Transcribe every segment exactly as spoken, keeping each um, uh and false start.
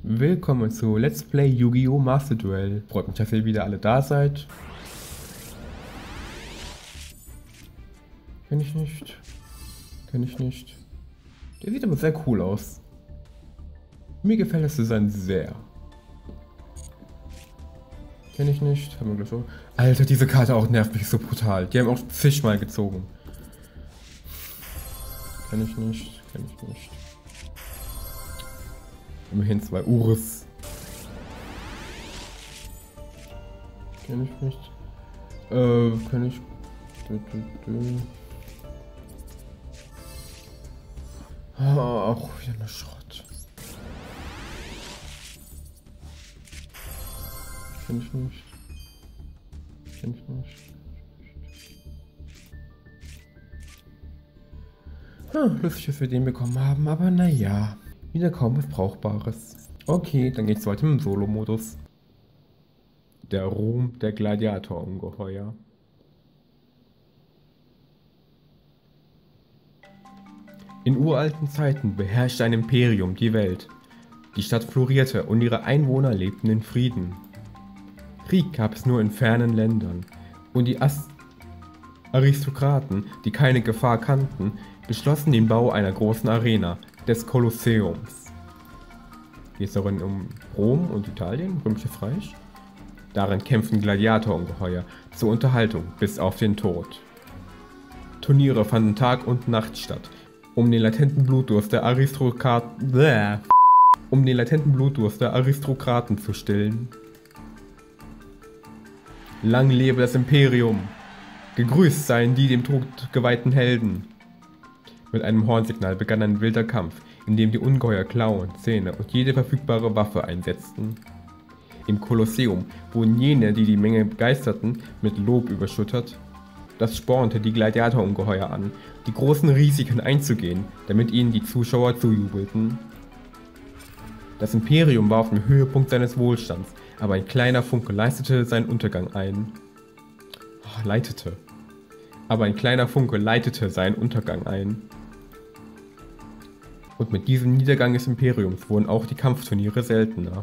Willkommen zu Let's Play Yu-Gi-Oh! Master Duel. Freut mich, dass ihr wieder alle da seid. Kenn ich nicht. Kenn ich nicht. Der sieht aber sehr cool aus. Mir gefällt das Design sehr. Kenn ich nicht. Haben wir gleich auch. Alter, diese Karte auch nervt mich so brutal. Die haben auch zigmal gezogen. Kenn ich nicht. Kenn ich nicht. Immerhin zwei Urus. Kenn ich nicht. Äh, kenn ich. Du, du, du. Ah, auch wieder eine Schrott. Kenn ich nicht. Kenn ich nicht. Hm, lustig, dass wir den bekommen haben, aber naja. Wieder kaum was Brauchbares. Okay, dann geht's weiter im Solo-Modus. Der Ruhm der Gladiator-Ungeheuer. In uralten Zeiten beherrschte ein Imperium die Welt. Die Stadt florierte und ihre Einwohner lebten in Frieden. Krieg gab es nur in fernen Ländern und die As Aristokraten, die keine Gefahr kannten, beschlossen den Bau einer großen Arena, des Kolosseums. Geht es darin um Rom und Italien, Römisches Reich? Darin kämpften Gladiatorungeheuer zur Unterhaltung bis auf den Tod. Turniere fanden Tag und Nacht statt, um den latenten Blutdurst der Aristokraten, bläh, um den latenten Blutdurst der Aristokraten zu stillen. Lang lebe das Imperium! Gegrüßt seien die dem Tod geweihten Helden! Mit einem Hornsignal begann ein wilder Kampf, in dem die Ungeheuer Klauen, Zähne und jede verfügbare Waffe einsetzten. Im Kolosseum wurden jene, die die Menge begeisterten, mit Lob überschüttet. Das spornte die Gladiatorungeheuer an, die großen Risiken einzugehen, damit ihnen die Zuschauer zujubelten. Das Imperium war auf dem Höhepunkt seines Wohlstands, aber ein kleiner Funke leistete seinen Untergang ein. Oh, leitete. Aber ein kleiner Funke leitete seinen Untergang ein. Und mit diesem Niedergang des Imperiums wurden auch die Kampfturniere seltener.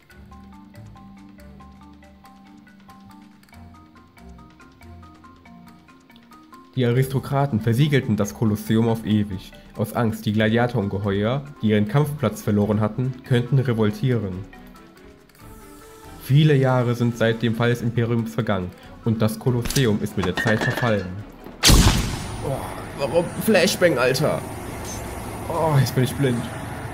Die Aristokraten versiegelten das Kolosseum auf ewig, aus Angst, die Gladiatorungeheuer, die ihren Kampfplatz verloren hatten, könnten revoltieren. Viele Jahre sind seit dem Fall des Imperiums vergangen und das Kolosseum ist mit der Zeit verfallen. Oh, warum Flashbang, Alter? Oh, jetzt bin ich blind.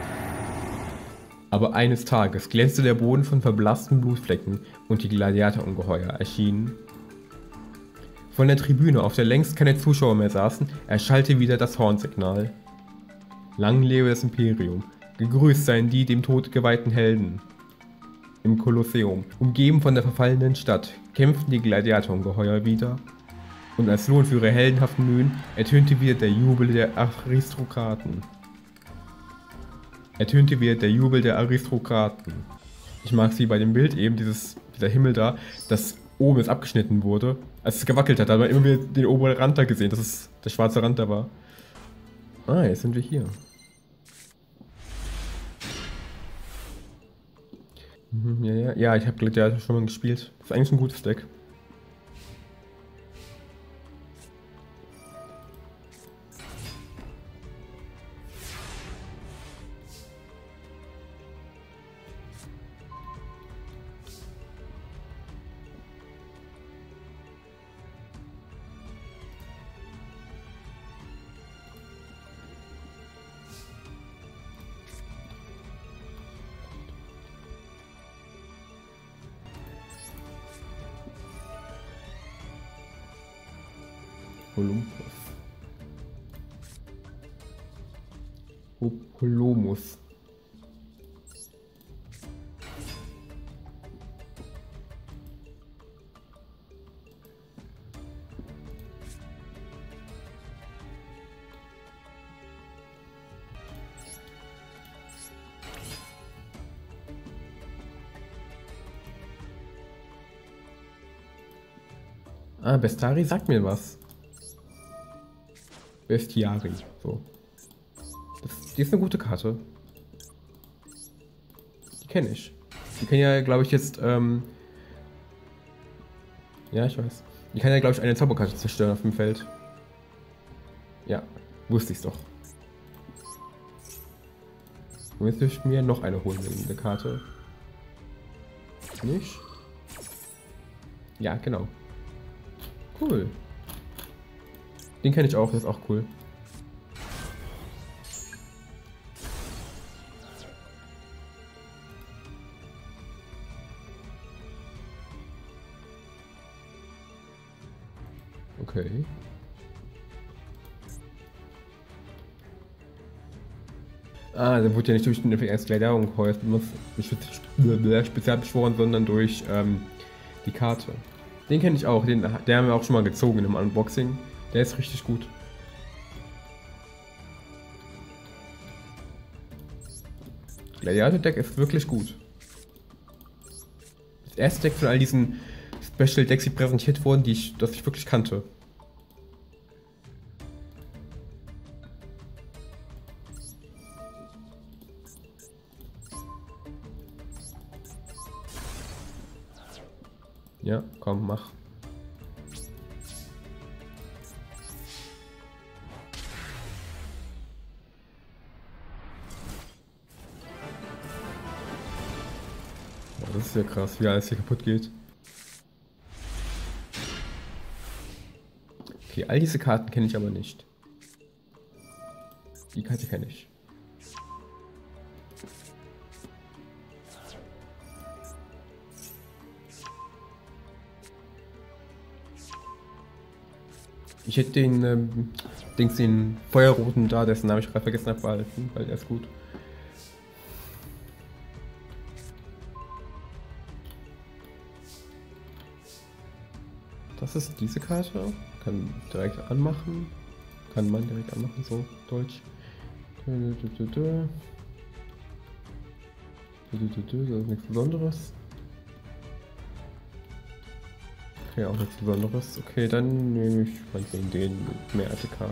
Aber eines Tages glänzte der Boden von verblassten Blutflecken und die Gladiatorungeheuer erschienen. Von der Tribüne, auf der längst keine Zuschauer mehr saßen, erschallte wieder das Hornsignal. Lang lebe das Imperium, gegrüßt seien die dem Tod geweihten Helden. Im Kolosseum, umgeben von der verfallenen Stadt, kämpften die Gladiatorungeheuer wieder. Und als Lohn für ihre heldenhaften Mühen ertönte wieder der Jubel der Aristokraten. Ertönte wieder der Jubel der Aristokraten. Ich mag sie bei dem Bild eben, dieses, dieser Himmel da, das oben jetzt abgeschnitten wurde. Als es gewackelt hat, da hat man immer wieder den oberen Rand da gesehen, dass es der schwarze Rand da war. Ah, jetzt sind wir hier. Mhm, ja, ja, ja, ich habe Gladiator schon mal gespielt. Das ist eigentlich ein gutes Deck. Olympus. Holomus. Ah, Bestari sagt mir was. Bestiari, so. Das, die ist eine gute Karte. Die kenne ich. Die kann ja, glaube ich, jetzt, ähm... Ja, ich weiß. Die kann ja, glaube ich, eine Zauberkarte zerstören auf dem Feld. Ja, wusste ich's doch. Und jetzt dürfte ich mir noch eine holen wegen der Karte. Nicht? Ja, genau. Cool. Den kenne ich auch, das ist auch cool. Okay. Ah, dann wurde ja nicht durch den Effekt Kleidung spezial beschworen, sondern durch ähm, die Karte. Den kenne ich auch, den, der haben wir auch schon mal gezogen im Unboxing. Der ist richtig gut. Gladiator Deck ist wirklich gut. Das erste Deck von all diesen Special Decks, die präsentiert wurden, die ich, das ich wirklich kannte. Ja, komm, mach. Oh, das ist ja krass, wie alles hier kaputt geht. Okay, all diese Karten kenne ich aber nicht. Die Karte kenne ich. Ich hätte den, ähm, Dings, den Feuerroten da, dessen Namen ich gerade vergessen habe, behalten, weil der ist gut. Das ist diese Karte. Kann direkt anmachen. Kann man direkt anmachen, so Deutsch. Das ist nichts Besonderes. Okay, auch nichts Besonderes. Okay, dann nehme ich meinetwegen den mit mehr A T K.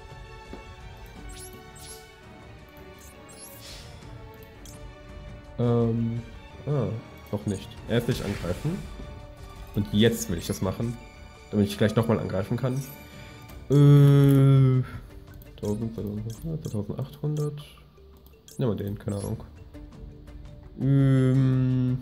Ähm, ah, noch nicht. Erst will ich angreifen. Und jetzt will ich das machen, damit ich gleich nochmal angreifen kann. Äh, tausend, zweitausendachthundert. Nehmen wir den, keine Ahnung. Ähm,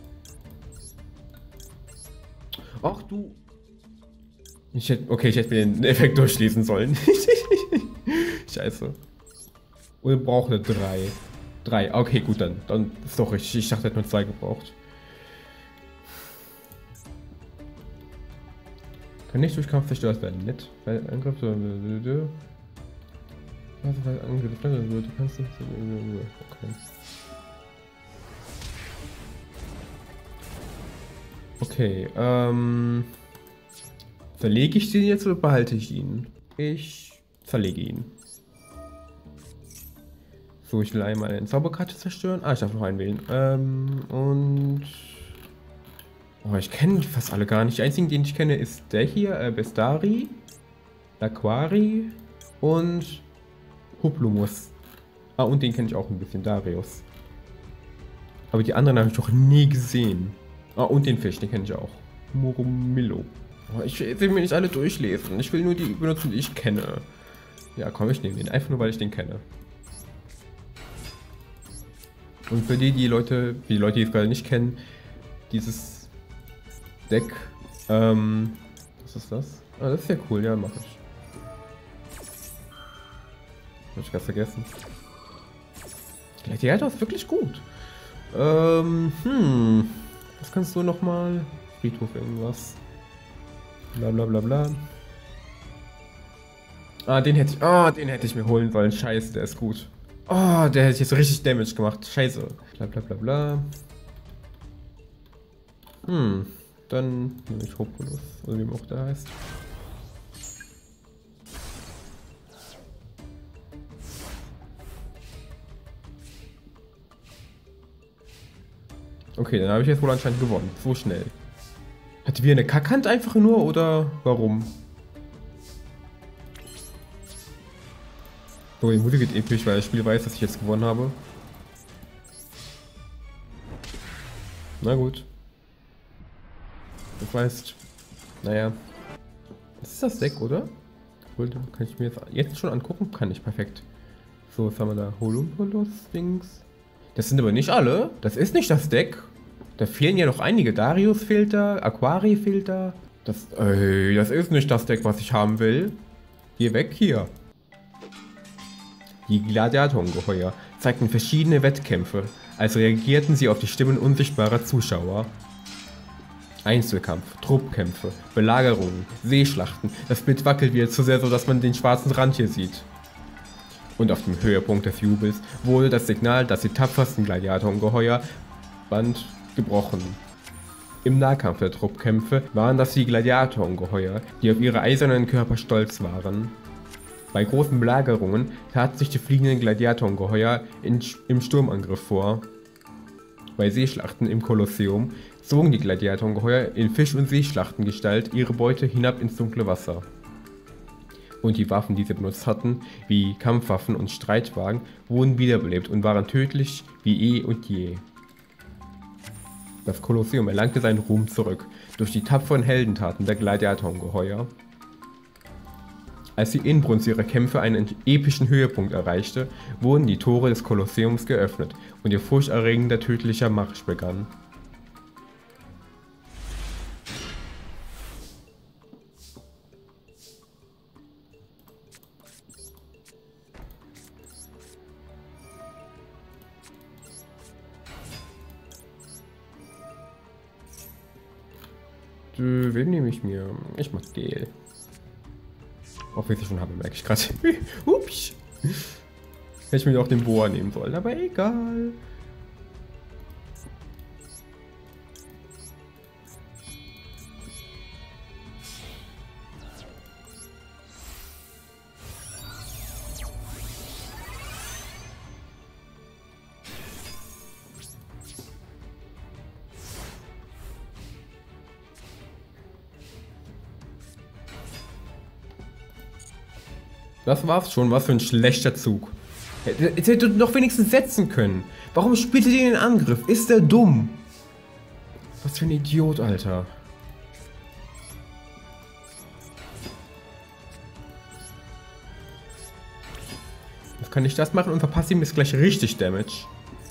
Ach du. Ich hätte, okay, ich hätte mir den Effekt durchlesen sollen. Scheiße. Und wir brauchen eine drei. drei, okay, gut, dann. Dann ist doch richtig. Ich dachte, er hätte nur zwei gebraucht. Kann nicht durch Kampf zerstört werden. Nett. Weil Angriff. Also, weil Angriff. Du kannst nicht. Okay. Okay, ähm. Zerlege ich den jetzt oder behalte ich ihn? Ich zerlege ihn. So, ich will einmal eine Zauberkarte zerstören. Ah, ich darf noch einwählen. Ähm, und. Oh, ich kenne fast alle gar nicht. Der einzige, den ich kenne, ist der hier, äh, Bestari, Laquari und Huplumus. Ah, und den kenne ich auch ein bisschen, Darius. Aber die anderen habe ich doch nie gesehen. Ah, und den Fisch, den kenne ich auch. Murumillo. Oh, ich will mir nicht alle durchlesen. Ich will nur die benutzen, die ich kenne. Ja, komm, ich nehme den. Einfach nur, weil ich den kenne. Und für die, die Leute, die Leute, die es gerade nicht kennen, dieses Deck, ähm, was ist das? Ah, das ist ja cool, ja, mach ich. Hab ich ganz vergessen. Gladiator ist wirklich gut. Ähm, hm. Was kannst du nochmal? Friedhof irgendwas. Bla bla bla bla. Ah, den hätte ich. Ah, den hätte ich mir holen sollen. Scheiße, der ist gut. Oh, der hätte jetzt richtig Damage gemacht. Scheiße. Bla bla bla bla. Hm. Dann nehme ich Hopulus, oder wie auch der heißt. Okay, dann habe ich jetzt wohl anscheinend gewonnen. So schnell. Hatte wir eine Kackhand einfach nur oder warum? So, die Musik geht episch, weil das Spiel weiß, dass ich jetzt gewonnen habe. Na gut. Das heißt, naja. Das ist das Deck, oder? Cool, kann ich mir jetzt, jetzt schon angucken? Kann ich, perfekt. So, was haben wir da? Holumpolus-Dings. Das sind aber nicht alle. Das ist nicht das Deck. Da fehlen ja noch einige. Darius fehlt da, Aquari fehlt da. Das, ey, das ist nicht das Deck, was ich haben will. Geh weg hier. Die Gladiatorungeheuer zeigten verschiedene Wettkämpfe, als reagierten sie auf die Stimmen unsichtbarer Zuschauer. Einzelkampf, Truppkämpfe, Belagerungen, Seeschlachten. Das Bild wackelt wieder zu sehr, so dass man den schwarzen Rand hier sieht. Und auf dem Höhepunkt des Jubels wurde das Signal, dass die tapfersten Gladiatorungeheuer Band gebrochen. Im Nahkampf der Truppkämpfe waren das die Gladiatorungeheuer, die auf ihre eisernen Körper stolz waren. Bei großen Belagerungen taten sich die fliegenden Gladiatorungeheuer im Sturmangriff vor. Bei Seeschlachten im Kolosseum zogen die Gladiatorungeheuer in Fisch- und Seeschlachtengestalt ihre Beute hinab ins dunkle Wasser. Und die Waffen, die sie benutzt hatten, wie Kampfwaffen und Streitwagen, wurden wiederbelebt und waren tödlich wie eh und je. Das Kolosseum erlangte seinen Ruhm zurück, durch die tapferen Heldentaten der Gladiatorungeheuer. Als die Inbrunst ihrer Kämpfe einen epischen Höhepunkt erreichte, wurden die Tore des Kolosseums geöffnet und ihr furchterregender tödlicher Marsch begann. Wen nehme ich mir? Ich mach Gel. Auch wenn ich schon habe, merke ich gerade. Ups. Hätte ich mir auch den Boa nehmen sollen, aber egal. Das war's schon, was für ein schlechter Zug. Jetzt hätte du doch wenigstens setzen können. Warum spielt er den Angriff? Ist der dumm? Was für ein Idiot, Alter. Jetzt kann ich das machen und verpasse ihm jetzt gleich richtig Damage.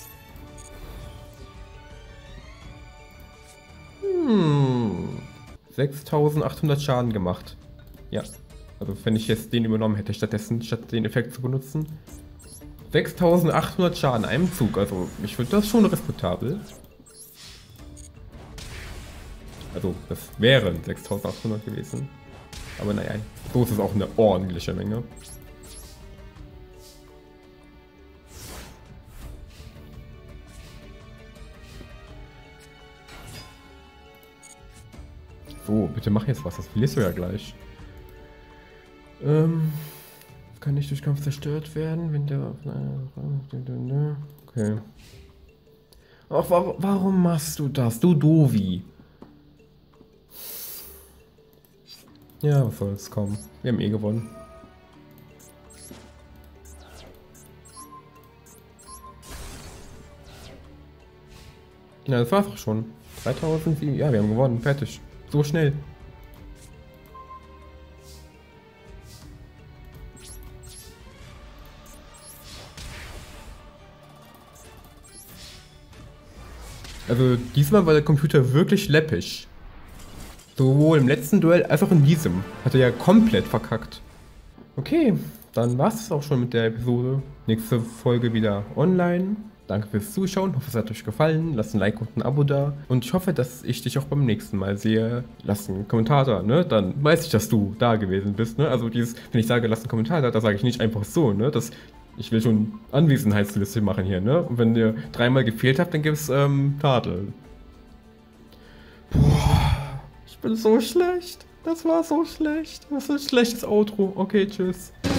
Hm. sechstausendachthundert Schaden gemacht. Ja. Also wenn ich jetzt den übernommen hätte, stattdessen, statt den Effekt zu benutzen. sechstausendachthundert Schaden in einem Zug, also ich finde das schon respektabel. Also das wären sechstausendachthundert gewesen. Aber naja, so ist es auch eine ordentliche Menge. So, bitte mach jetzt was, das verlierst du ja gleich. Ähm, kann nicht durch Kampf zerstört werden, wenn der... Okay. Ach, warum, warum machst du das, du Dovi? Ja, was soll's, komm. Wir haben eh gewonnen. Ja, das war's auch schon. dreitausendsieben, ja, wir haben gewonnen, fertig. So schnell. Also diesmal war der Computer wirklich läppisch. Sowohl im letzten Duell als auch in diesem. Hat er ja komplett verkackt. Okay, dann war es auch schon mit der Episode. Nächste Folge wieder online. Danke fürs Zuschauen, hoffe es hat euch gefallen. Lasst ein Like und ein Abo da. Und ich hoffe, dass ich dich auch beim nächsten Mal sehe. Lasst einen Kommentar da, ne? Dann weiß ich, dass du da gewesen bist, ne? Also dieses, wenn ich sage, lasst einen Kommentar da, da sage ich nicht einfach so, ne? Das, ich will schon Anwesenheitsliste machen hier, ne? Und wenn ihr dreimal gefehlt habt, dann gibt es ähm, Tadel. Boah, ich bin so schlecht. Das war so schlecht. Das ist ein schlechtes Outro. Okay, tschüss.